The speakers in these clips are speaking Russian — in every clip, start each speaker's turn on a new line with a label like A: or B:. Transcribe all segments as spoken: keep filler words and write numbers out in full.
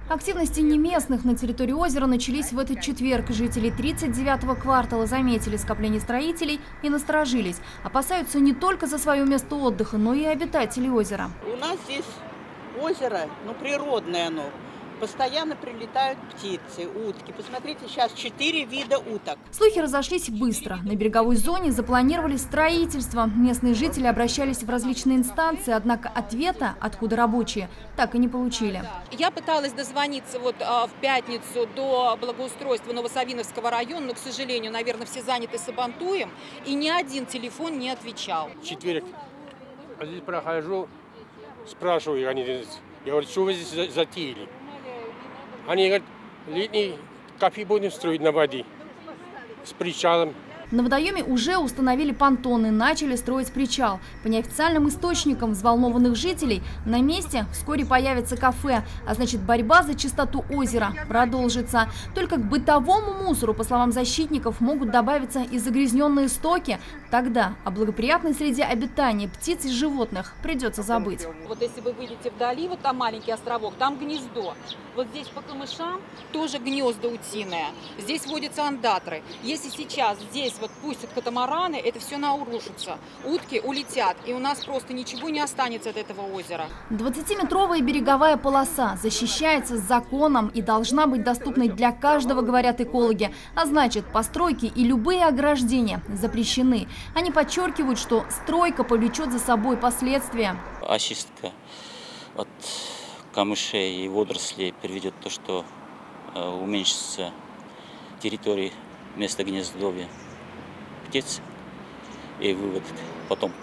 A: Активности неместных на территории озера начались в этот четверг. Жители тридцать девятого квартала заметили скопление строителей и насторожились. Опасаются не только за свое место отдыха, но и обитателей озера.
B: У нас здесь озеро, ну природное оно. Постоянно прилетают птицы, утки. Посмотрите, сейчас четыре вида уток.
A: Слухи разошлись быстро. На береговой зоне запланировали строительство. Местные жители обращались в различные инстанции, однако ответа, откуда рабочие, так и не получили.
C: Я пыталась дозвониться вот а, в пятницу до благоустройства Новосавиновского района, но, к сожалению, наверное, все заняты Сабантуем, и ни один телефон не отвечал.
D: В четверг а здесь прохожу, спрашиваю, они, я говорю, что вы здесь затеяли? Они говорят, летний кафе будем строить на воде с причалом.
A: На водоеме уже установили понтоны, начали строить причал. По неофициальным источникам взволнованных жителей на месте вскоре появится кафе, а значит борьба за чистоту озера продолжится. Только к бытовому мусору, по словам защитников, могут добавиться и загрязненные стоки. Тогда о благоприятной среде обитания птиц и животных придется забыть.
C: Вот если вы выйдете вдали, вот там маленький островок, там гнездо. Вот здесь по камышам тоже гнезда утиные. Здесь водятся ондатры. Если сейчас здесь вот пустят катамараны, это все наурушится. Утки улетят, и у нас просто ничего не останется от этого озера.
A: двадцатиметровая береговая полоса защищается законом и должна быть доступной для каждого, говорят экологи. А значит, постройки и любые ограждения запрещены. Они подчеркивают, что стройка повлечет за собой последствия.
E: Очистка от камышей и водорослей приведет к тому, что уменьшится территория места гнездовья птиц и вывод потомков.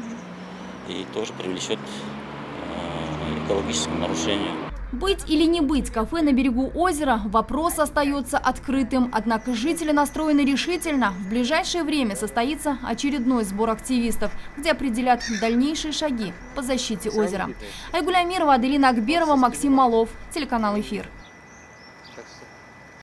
E: И тоже привлечет к экологическому нарушению.
A: Быть или не быть кафе на берегу озера – вопрос остается открытым. Однако жители настроены решительно. В ближайшее время состоится очередной сбор активистов, где определят дальнейшие шаги по защите озера. Айгуль Амирова, Аделина Акберова, Максим Малов, телеканал «Эфир».